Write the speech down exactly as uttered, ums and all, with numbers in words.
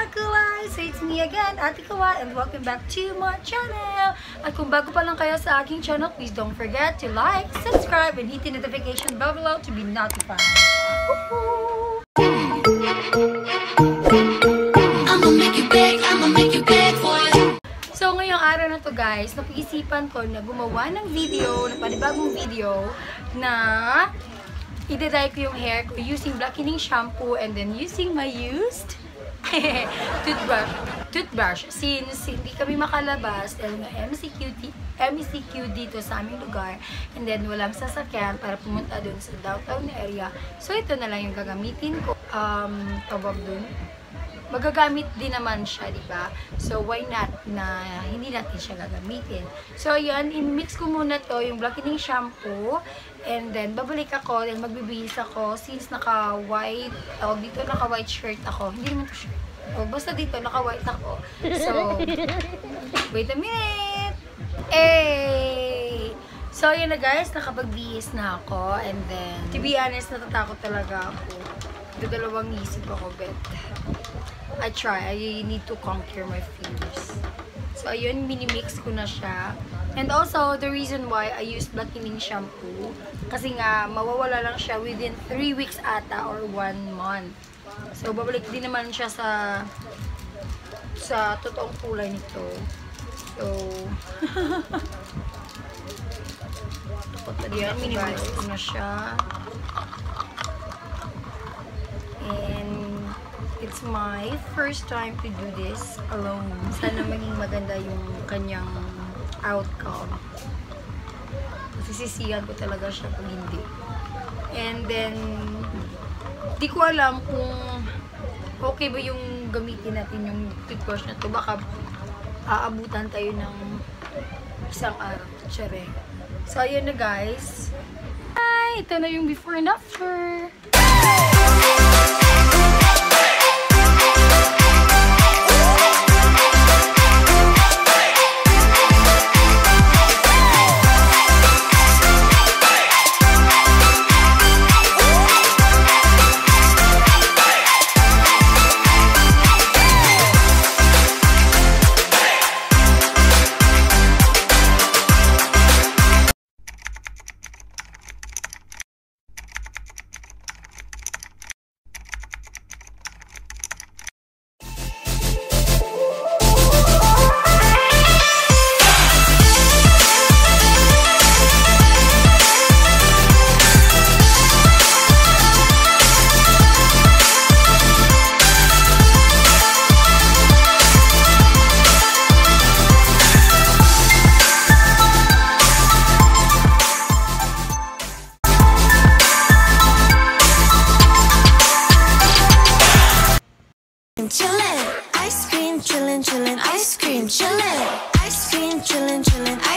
Atekulay! So it's me again, Atekulay, and welcome back to my channel! At kung bago pa lang kayo sa aking channel, please don't forget to like, subscribe, and hit the notification bell below to be notified. I'ma make you beg, I'ma make you beg for it. So ngayong araw na to guys, napag-isipan ko na gumawa ng video, na panibagong video, na i-dye ko yung hair ko using blackening shampoo and then using my used toothbrush. Toothbrush. Since hindi kami makalabas dahil nga M C Q, M C Q dito sa aming lugar and then walang sasakyan para pumunta dun sa downtown area. So ito na lang yung gagamitin ko. Um, tawag dun. Magagamit din naman siya, di ba? So why not na hindi natin siya gagamitin. So yan, i-mix ko muna to yung blackening shampoo and then babalik ako and magbibihis ako since naka-white, oh, dito naka-white shirt ako. Hindi naman to shirt. Oh, basta dito naka-white ako. So wait a minute. Hey! So yun na guys, nakapagbihis na ako and then to be honest, natatakot talaga ako. Dalawang isip ako, bet. I try. I need to conquer my fears. So, ayun, mini-mix ko na siya. And also, the reason why I use blackening shampoo, kasi nga, mawawala lang siya within three weeks ata or one month. So, babalik din naman siya sa sa totoong kulay nito. So, yan, mini-mix ko na siya. And it's my first time to do this alone. Sana maging maganda yung kanyang outcome. Sisisihan ko talaga siya kung hindi. And then, di ko alam kung okay ba yung gamitin natin yung toothbrush na to. Baka aabutan tayo ng isang araw. Tsare. So, ayun na guys. Hi! Ito na yung before and after. Chillin', ice cream, chillin', chillin', ice cream, chillin', ice cream, chillin', chillin',